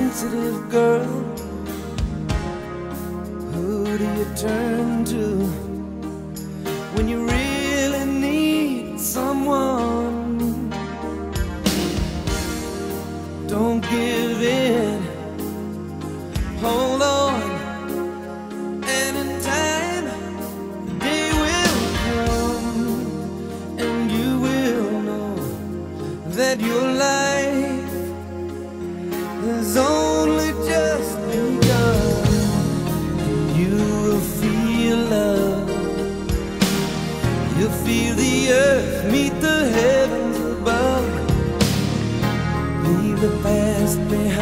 sensitive girl, who do you turn to when you really need someone? Don't give in, hold on, and in time the day will come and you will know that your life has only just begun. You will feel love, you'll feel the earth meet the heavens above. Leave the past behind.